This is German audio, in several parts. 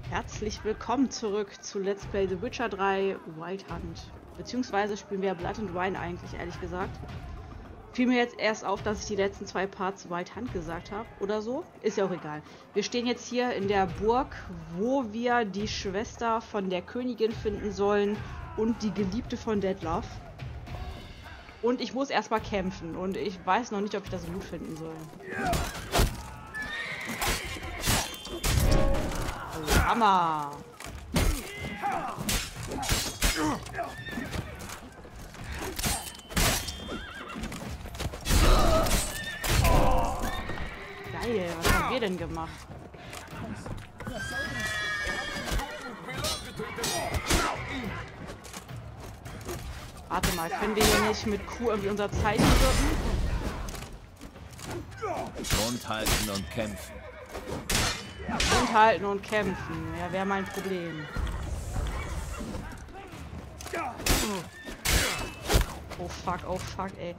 Herzlich willkommen zurück zu Let's Play The Witcher 3 Wild Hunt. Beziehungsweise spielen wir Blood and Wine eigentlich, ehrlich gesagt. Fiel mir jetzt erst auf, dass ich die letzten zwei Parts Wild Hunt gesagt habe oder so. Ist ja auch egal. Wir stehen jetzt hier in der Burg, wo wir die Schwester von der Königin finden sollen und die Geliebte von Detlef. Und ich muss erstmal kämpfen und ich weiß noch nicht, ob ich das gut finden soll. Oh, Hammer! Geil, was haben wir denn gemacht? Warte mal, können wir hier nicht mit Q irgendwie unser Zeichen wirken? Mund halten und kämpfen. Mund halten und kämpfen. Ja, wäre mein Problem. Oh fuck, ey.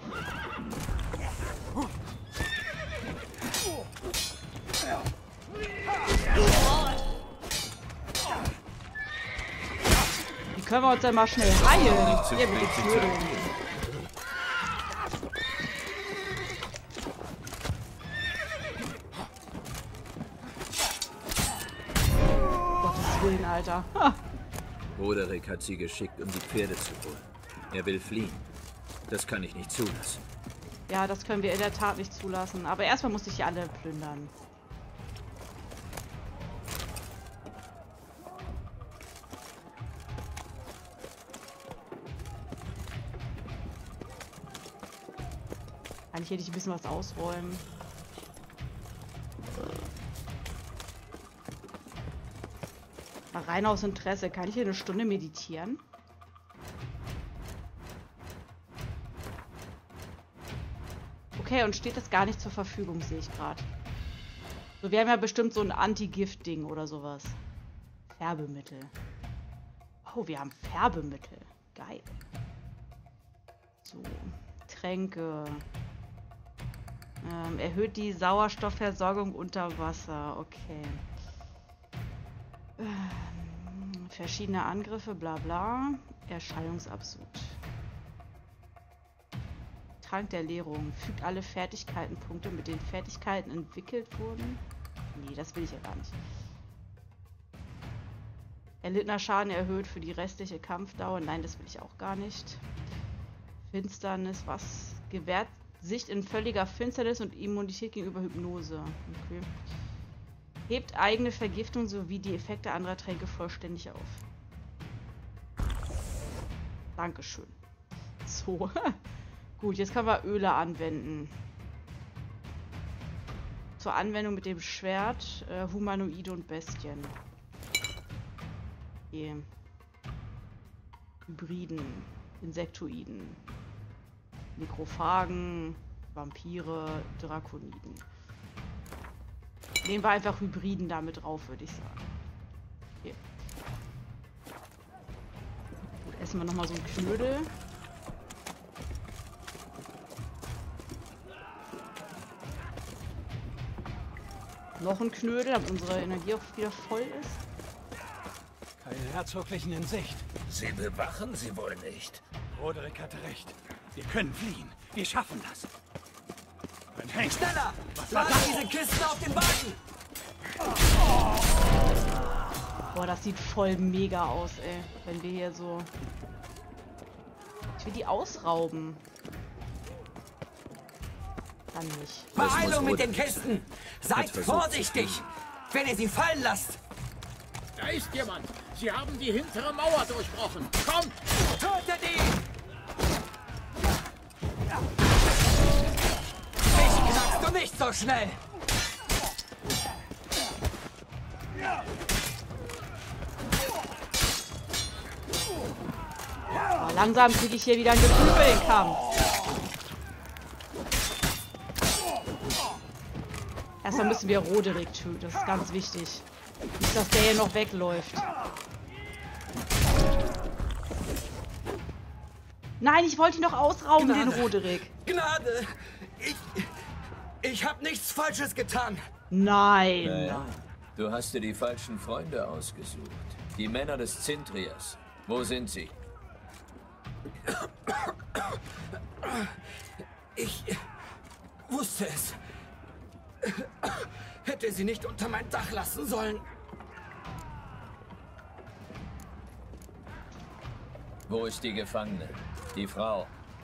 Wie können wir uns denn mal schnell heilen? Hier mit den Knödeln. Gottes Willen, Alter. Ha. Roderick hat sie geschickt, um die Pferde zu holen. Er will fliehen. Das kann ich nicht zulassen. Ja, das können wir in der Tat nicht zulassen. Aber erstmal muss ich hier alle plündern. Kann ich hier nicht ein bisschen was ausräumen? Mal rein aus Interesse. Kann ich hier eine Stunde meditieren? Okay, und steht das gar nicht zur Verfügung, sehe ich gerade. So, wir haben ja bestimmt so ein Anti-Gift-Ding oder sowas. Färbemittel. Oh, wir haben Färbemittel. Geil. So, Tränke. Erhöht die Sauerstoffversorgung unter Wasser. Okay. Verschiedene Angriffe, bla bla. Erscheinungsabsud. Trank der Leerung. Fügt alle Fertigkeitenpunkte, mit denen Fertigkeiten entwickelt wurden. Nee, das will ich ja gar nicht. Erlittener Schaden erhöht für die restliche Kampfdauer. Nein, das will ich auch gar nicht. Finsternis, was gewährt Sicht in völliger Finsternis und Immunität gegenüber Hypnose. Okay. Hebt eigene Vergiftung sowie die Effekte anderer Tränke vollständig auf. Dankeschön. So. Gut, jetzt können wir Öle anwenden. Zur Anwendung mit dem Schwert, Humanoide und Bestien. Okay. Hybriden, Insektoiden, Nekrophagen, Vampire, Drakoniden. Nehmen wir einfach Hybriden damit drauf, würde ich sagen. Okay. Gut, essen wir nochmal so einen Knödel. Noch ein Knödel, damit unsere Energie auch wieder voll ist. Keine Herzoglichen in Sicht. Sie bewachen sie wohl nicht. Roderick hatte recht. Wir können fliehen. Wir schaffen das. Hey, schneller! Lade diese Kisten auf den Wagen! Boah, das sieht voll mega aus, ey. Wenn wir hier so... Ich will die ausrauben. Dann nicht. Beeilung mit den Kisten! Seid vorsichtig, wenn ihr sie fallen lasst! Da ist jemand! Sie haben die hintere Mauer durchbrochen! Kommt! Tötet ihn! Mich knackst du nicht so schnell! Aber langsam kriege ich hier wieder ein Gefühl für den Kampf. Erstmal müssen wir Roderick töten, das ist ganz wichtig. Nicht, dass der hier noch wegläuft. Nein, ich wollte ihn doch ausrauben, den Roderick. Gnade! Ich hab nichts Falsches getan. Nein. Naja, Du hast dir die falschen Freunde ausgesucht. Die Männer des Zintrias. Wo sind sie? Ich wusste es. Hätte sie nicht unter mein Dach lassen sollen. Wo ist die Gefangene? Die Frau.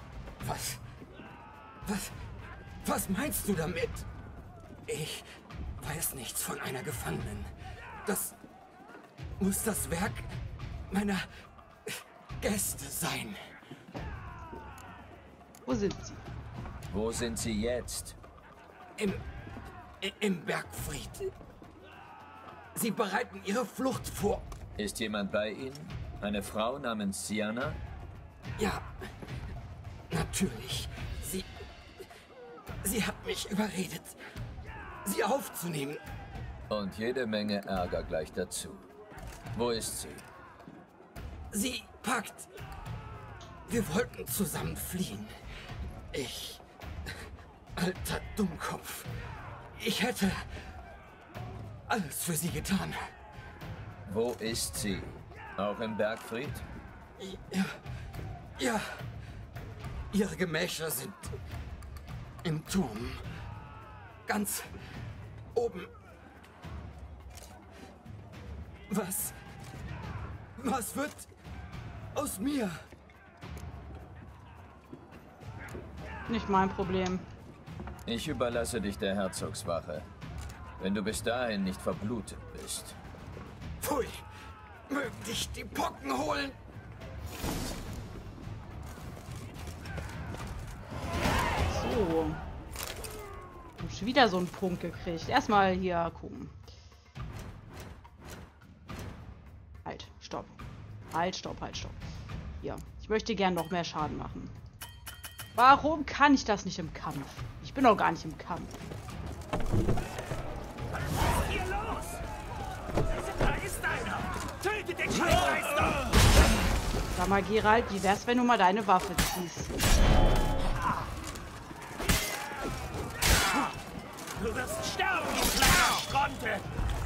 Was meinst du damit? Ich weiß nichts von einer Gefangenen. Das muss das Werk meiner Gäste sein. Wo sind sie? Wo sind sie jetzt? Im Bergfried. Sie bereiten ihre Flucht vor. Ist jemand bei ihnen? Eine Frau namens Sienna? Ja, natürlich. Sie hat mich überredet, sie aufzunehmen. Und jede Menge Ärger gleich dazu. Wo ist sie? Sie packt. Wir wollten zusammen fliehen. Alter Dummkopf. Ich hätte alles für sie getan. Wo ist sie? Auch im Bergfried? Ja. Ihre Gemächer sind im Turm. Ganz oben. Was wird aus mir? Nicht mein Problem. Ich überlasse dich der Herzogswache. Wenn du bis dahin nicht verblutet bist. Pfui! Mögen dich die Pocken holen! So. Hab schon wieder so einen Punkt gekriegt. Erstmal hier gucken. Halt, stopp. Halt, stopp. Hier. Ich möchte gern noch mehr Schaden machen. Warum kann ich das nicht im Kampf? Ich bin doch gar nicht im Kampf. Was ist hier los? Da ist einer! Tötet den Scheißmeister! Sag mal, Geralt, wie wär's, wenn du mal deine Waffe ziehst? Du wirst sterben, du kleiner Stronte!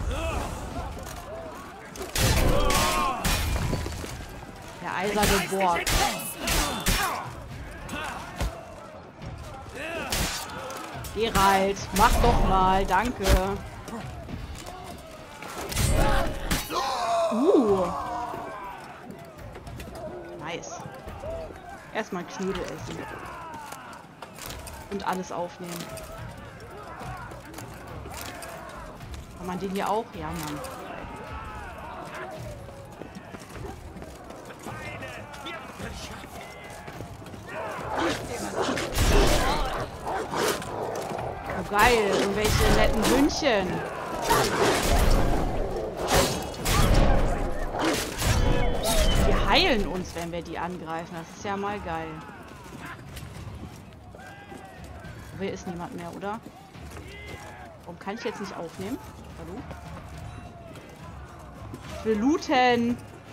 Der eiserne Borg. Geralt, mach doch mal, danke. Nice. Erstmal Knödel essen. Und alles aufnehmen. Kann man den hier auch? Ja, Mann. Oh, geil, irgendwelche netten Hündchen. Die heilen uns, wenn wir die angreifen. Das ist ja mal geil. Hier ist niemand mehr, oder? Warum kann ich jetzt nicht aufnehmen? Hallo? Ich will looten.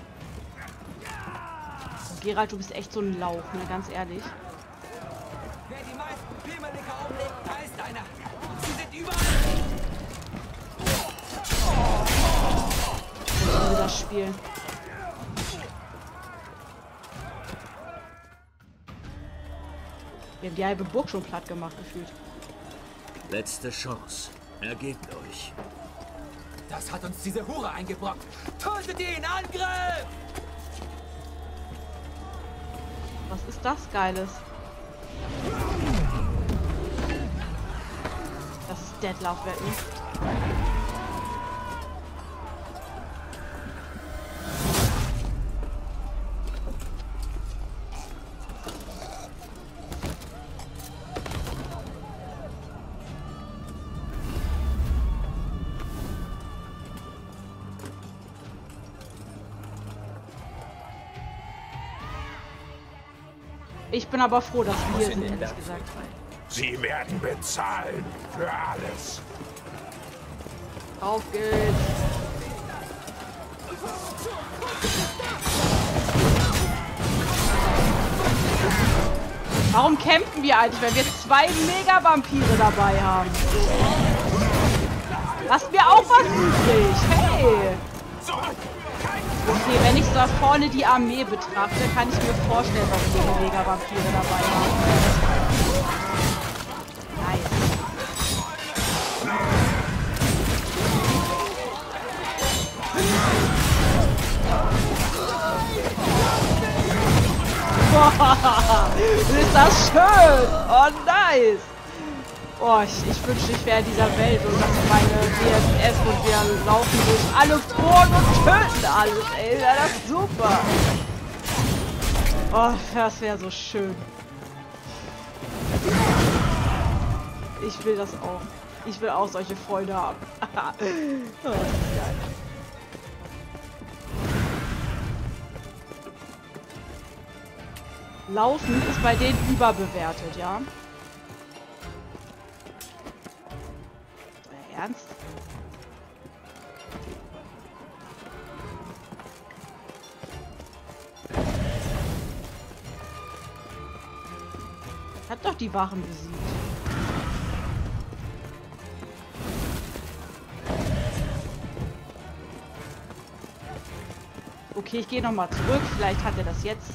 Oh, Geralt, du bist echt so ein Lauch, ne? Ganz ehrlich. Wer die meisten Pimmerlinge auflegt, da ist einer. Sie sind überall. Ich will das Spiel. Wir haben die halbe Burg schon platt gemacht, gefühlt. Letzte Chance. Ergebt euch. Das hat uns diese Hure eingebrockt. Tötet ihn! Angriff! Was ist das Geiles? Das ist Deadlauf-Wetten. Ich bin aber froh, dass wir hier sind, ehrlich gesagt. Sie werden bezahlen für alles. Auf geht's. Warum campen wir eigentlich, wenn wir 2 Mega-Vampire dabei haben? Lass mir auch was übrig. Hey. Okay, wenn ich da vorne die Armee betrachte, kann ich mir vorstellen, warum die Mega-Vampire dabei haben. Nice. Boah, ist das schön! Oh, nice! Oh, ich wünschte, ich wäre in dieser Welt und dass meine DSS und wir laufen durch alle Foren und töten alles, ey. Wäre das super! Oh, das wäre so schön. Ich will das auch. Ich will auch solche Freunde haben. Oh, das ist geil. Laufen ist bei denen überbewertet, ja? Ernst? Hat doch die Wachen besiegt. Okay, ich gehe nochmal zurück. Vielleicht hat er das jetzt.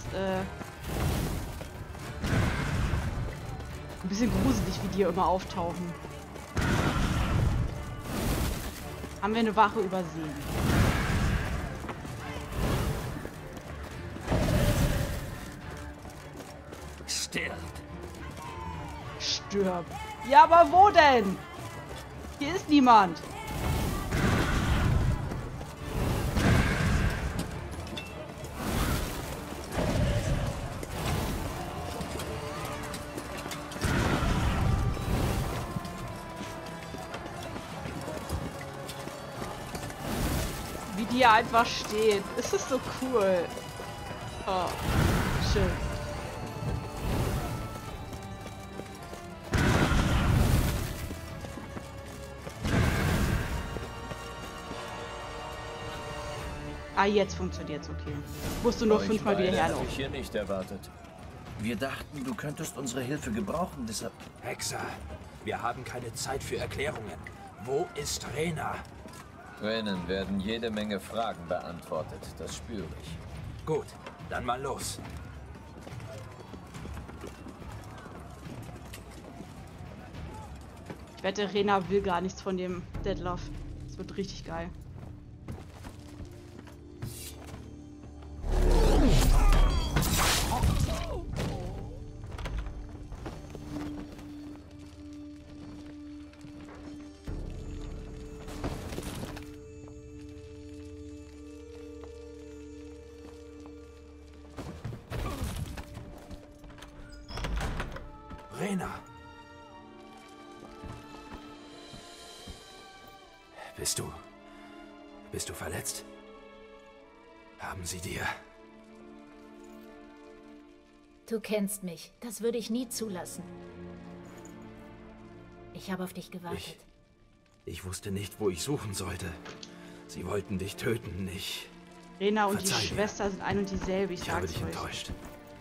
Ein bisschen gruselig, wie die hier immer auftauchen. Haben wir eine Wache übersehen? Stirbt. Stirb. Ja, aber wo denn? Hier ist niemand. Wie die hier einfach stehen. Es ist so cool. Oh, schön. Ah, jetzt funktioniert's, okay. Musst du nur 5-mal wieder herlaufen. Ich hier nicht erwartet. Wir dachten, du könntest unsere Hilfe gebrauchen, deshalb... Hexer, wir haben keine Zeit für Erklärungen. Wo ist Rena? Drinnen werden jede Menge Fragen beantwortet, das spüre ich. Gut, dann mal los. Ich wette, Rena will gar nichts von dem Detlef. Das wird richtig geil. Rena. Bist du verletzt? Haben sie dir... Du kennst mich. Das würde ich nie zulassen. Ich habe auf dich gewartet. Ich wusste nicht, wo ich suchen sollte. Sie wollten dich töten, nicht. Rena und Verzeih die mir. Schwester sind ein und dieselbe, Ich habe sag's dich euch. enttäuscht.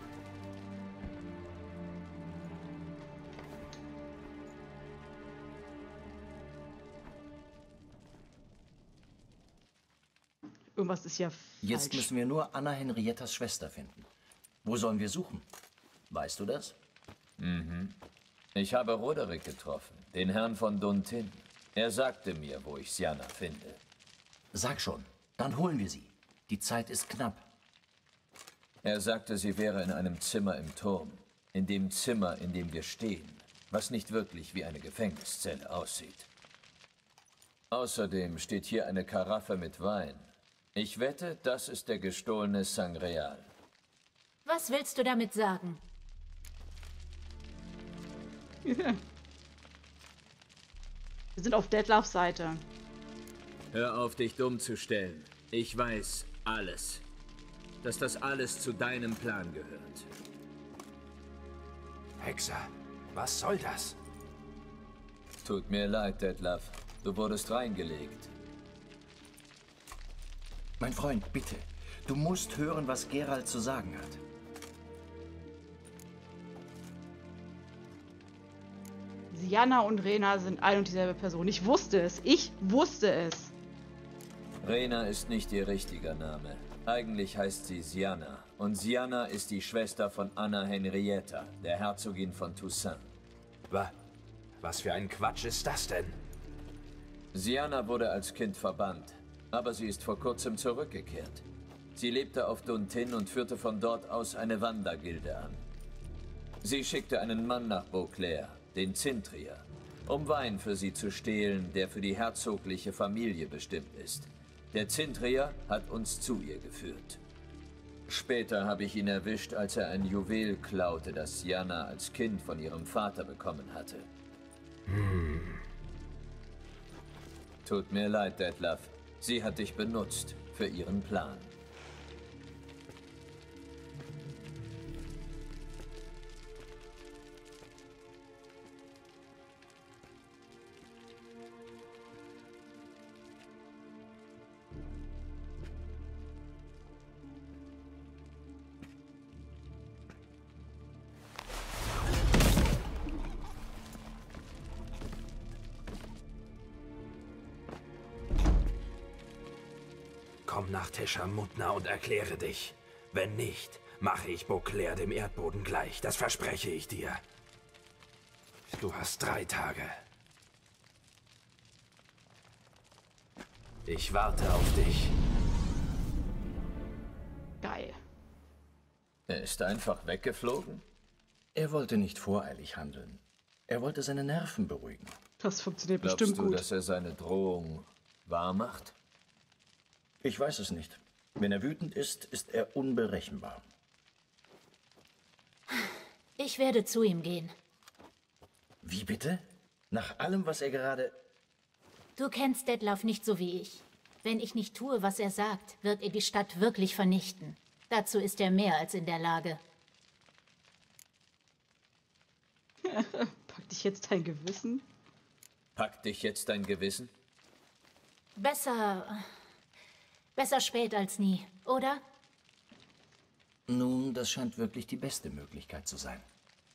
Irgendwas ist ja falsch. Jetzt müssen wir nur Anna Henriettas Schwester finden. Wo sollen wir suchen? Weißt du das? Ich habe Roderick getroffen, den Herrn von Duntin. Er sagte mir, wo ich Sianna finde. Sag schon, dann holen wir sie. Die Zeit ist knapp. Er sagte, sie wäre in einem Zimmer im Turm. In dem Zimmer, in dem wir stehen. Was nicht wirklich wie eine Gefängniszelle aussieht. Außerdem steht hier eine Karaffe mit Wein. Ich wette, das ist der gestohlene Sangreal. Was willst du damit sagen? Wir sind auf Detlefs Seite. Hör auf, dich dumm zu stellen. Ich weiß alles. Dass das alles zu deinem Plan gehört. Hexer, was soll das? Tut mir leid, Detlef. Du wurdest reingelegt. Mein Freund, bitte. Du musst hören, was Geralt zu sagen hat. Sie Sienna und Rena sind ein und dieselbe Person. Ich wusste es. Ich wusste es. Rena ist nicht ihr richtiger Name. Eigentlich heißt sie Sienna. Und Sienna ist die Schwester von Anna Henrietta, der Herzogin von Toussaint. Was für ein Quatsch ist das denn? Sienna wurde als Kind verbannt, aber sie ist vor kurzem zurückgekehrt. Sie lebte auf Duntin und führte von dort aus eine Wandergilde an. Sie schickte einen Mann nach Beauclair, den Zintrier, um Wein für sie zu stehlen, der für die herzogliche Familie bestimmt ist. Der Zintrier hat uns zu ihr geführt. Später habe ich ihn erwischt, als er ein Juwel klaute, das Sienna als Kind von ihrem Vater bekommen hatte. Tut mir leid, Detlef. Sie hat dich benutzt für ihren Plan. Komm nach Teschamutna und erkläre dich. Wenn nicht, mache ich Beauclair dem Erdboden gleich. Das verspreche ich dir. Du hast 3 Tage. Ich warte auf dich. Geil. Er ist einfach weggeflogen? Er wollte nicht voreilig handeln. Er wollte seine Nerven beruhigen. Das funktioniert Glaubst bestimmt du, gut. dass er seine Drohung wahr macht? Ich weiß es nicht. Wenn er wütend ist, ist er unberechenbar. Ich werde zu ihm gehen. Wie bitte? Nach allem, was er gerade... Du kennst Detlef nicht so wie ich. Wenn ich nicht tue, was er sagt, wird er die Stadt wirklich vernichten. Dazu ist er mehr als in der Lage. Pack dich jetzt dein Gewissen? Packt dich jetzt dein Gewissen? Besser spät als nie, oder? Nun, das scheint wirklich die beste Möglichkeit zu sein.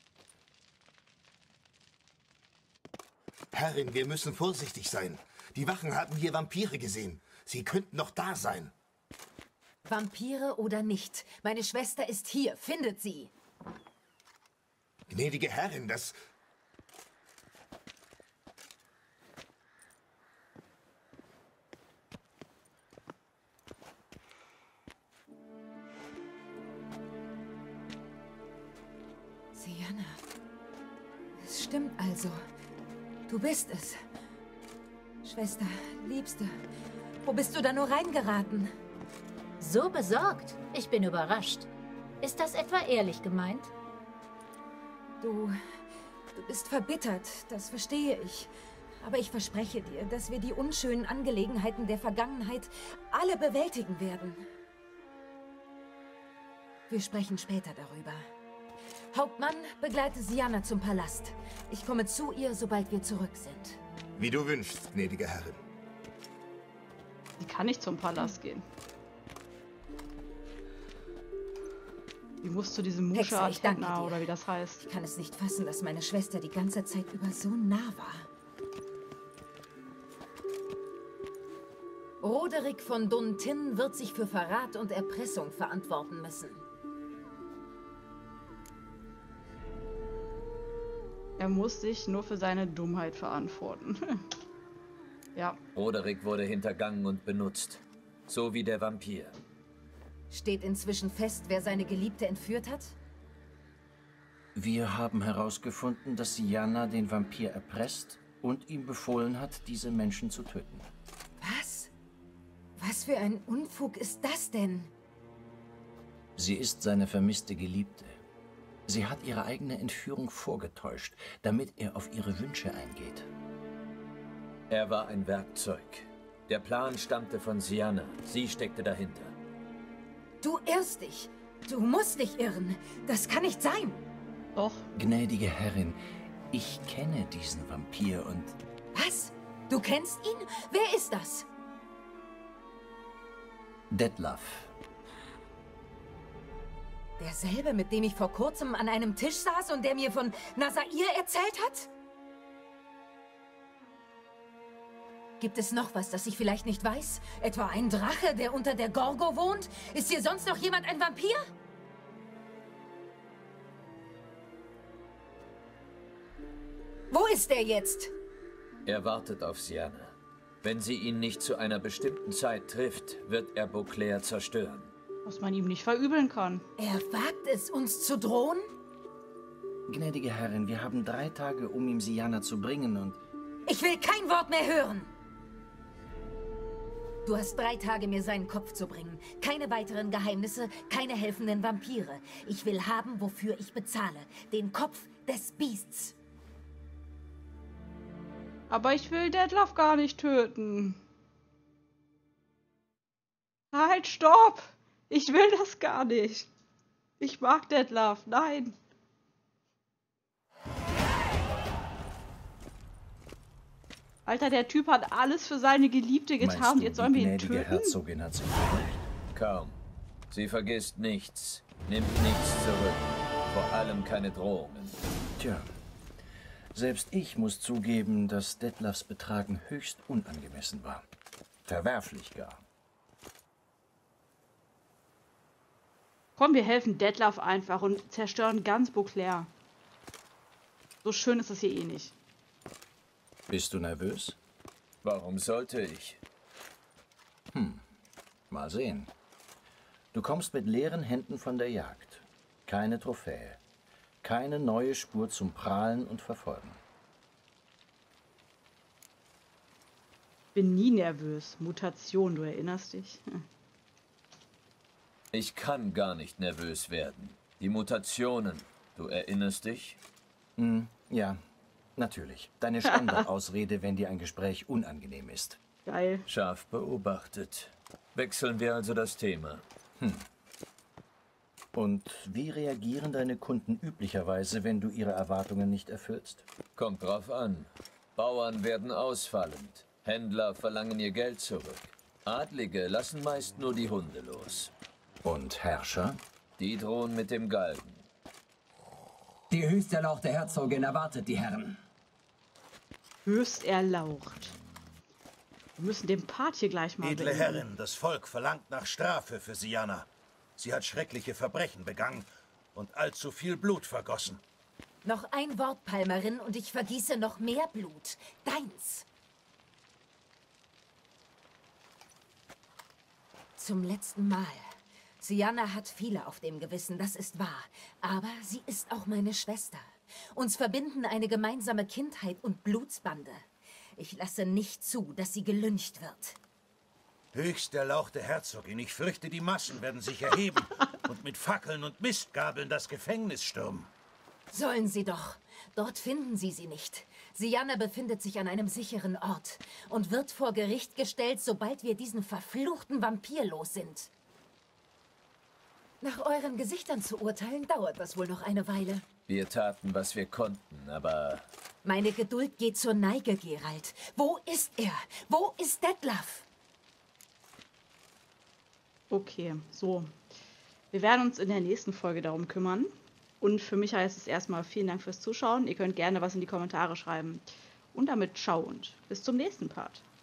Herrin, wir müssen vorsichtig sein. Die Wachen haben hier Vampire gesehen. Sie könnten noch da sein. Vampire oder nicht, meine Schwester ist hier. Findet sie. Gnädige Herrin, das... Sienna. Es stimmt also. Du bist es. Schwester, Liebste, wo bist du da nur reingeraten? So besorgt? Ich bin überrascht. Ist das etwa ehrlich gemeint? Du bist verbittert, das verstehe ich. Aber ich verspreche dir, dass wir die unschönen Angelegenheiten der Vergangenheit alle bewältigen werden. Wir sprechen später darüber. Hauptmann, begleite Sienna zum Palast. Ich komme zu ihr, sobald wir zurück sind. Wie du wünschst, gnädige Herrin. Die kann nicht zum Palast gehen. Die muss zu diesem Hexe, Musha ich danke Athena dir. oder wie das heißt. Ich kann es nicht fassen, dass meine Schwester die ganze Zeit über so nah war. Roderick von Duntin wird sich für Verrat und Erpressung verantworten müssen. Er muss sich nur für seine Dummheit verantworten. Ja. Roderick wurde hintergangen und benutzt. So wie der Vampir. Steht inzwischen fest, wer seine Geliebte entführt hat? Wir haben herausgefunden, dass Sienna den Vampir erpresst und ihm befohlen hat, diese Menschen zu töten. Was? Was für ein Unfug ist das denn? Sie ist seine vermisste Geliebte. Sie hat ihre eigene Entführung vorgetäuscht, damit er auf ihre Wünsche eingeht. Er war ein Werkzeug. Der Plan stammte von Sienna. Sie steckte dahinter. Du irrst dich. Du musst dich irren. Das kann nicht sein. Doch. Gnädige Herrin, ich kenne diesen Vampir und... Was? Du kennst ihn? Wer ist das? Detlef. Derselbe, mit dem ich vor kurzem an einem Tisch saß und der mir von Nasair erzählt hat? Gibt es noch was, das ich vielleicht nicht weiß? Etwa ein Drache, der unter der Gorgo wohnt? Ist hier sonst noch jemand ein Vampir? Wo ist er jetzt? Er wartet auf Siana. Wenn sie ihn nicht zu einer bestimmten Zeit trifft, wird er Beauclair zerstören. Was man ihm nicht verübeln kann. Er wagt es, uns zu drohen? Gnädige Herrin, wir haben 3 Tage, um ihm Siana zu bringen und... Ich will kein Wort mehr hören! Du hast 3 Tage, mir seinen Kopf zu bringen. Keine weiteren Geheimnisse, keine helfenden Vampire. Ich will haben, wofür ich bezahle. Den Kopf des Biests. Aber ich will Detlef gar nicht töten. Halt, stopp! Ich will das gar nicht. Ich mag Detlef, nein. Alter, der Typ hat alles für seine Geliebte getan und jetzt sollen wir ihn töten? Herzogin hat sich verrückt? Kaum. Sie vergisst nichts, nimmt nichts zurück. Vor allem keine Drohungen. Tja, selbst ich muss zugeben, dass Detlefs Betragen höchst unangemessen war. Verwerflich gar. Komm, wir helfen Detlef einfach und zerstören ganz Beauclair. So schön ist es hier eh nicht. Bist du nervös? Warum sollte ich? Mal sehen. Du kommst mit leeren Händen von der Jagd. Keine Trophäe. Keine neue Spur zum Prahlen und Verfolgen. Bin nie nervös. Mutation, du erinnerst dich? Ich kann gar nicht nervös werden. Die Mutationen, du erinnerst dich? Ja, natürlich. Deine Standardausrede, wenn dir ein Gespräch unangenehm ist. Geil. Scharf beobachtet. Wechseln wir also das Thema. Und wie reagieren deine Kunden üblicherweise, wenn du ihre Erwartungen nicht erfüllst? Kommt drauf an. Bauern werden ausfallend. Händler verlangen ihr Geld zurück. Adlige lassen meist nur die Hunde los. Und Herrscher? Die drohen mit dem Galgen. Die höchst erlauchte Herzogin erwartet die Herren. Höchst erlaucht. Wir müssen den Part hier gleich mal Edle beenden. Herrin, das Volk verlangt nach Strafe für Siana. Sie hat schreckliche Verbrechen begangen und allzu viel Blut vergossen. Noch ein Wort, Palmerin, und ich vergieße noch mehr Blut. Deins. Zum letzten Mal. Siana hat viele auf dem Gewissen, das ist wahr. Aber sie ist auch meine Schwester. Uns verbinden eine gemeinsame Kindheit und Blutsbande. Ich lasse nicht zu, dass sie gelyncht wird. Höchst erlauchte Herzogin, ich fürchte, die Massen werden sich erheben und mit Fackeln und Mistgabeln das Gefängnis stürmen. Sollen sie doch. Dort finden sie sie nicht. Siana befindet sich an einem sicheren Ort und wird vor Gericht gestellt, sobald wir diesen verfluchten Vampir los sind. Nach euren Gesichtern zu urteilen, dauert das wohl noch eine Weile. Wir taten, was wir konnten, aber... Meine Geduld geht zur Neige, Geralt. Wo ist er? Wo ist Detlef? Okay, so. Wir werden uns in der nächsten Folge darum kümmern. Und für mich heißt es erstmal vielen Dank fürs Zuschauen. Ihr könnt gerne was in die Kommentare schreiben. Und damit ciao und bis zum nächsten Part.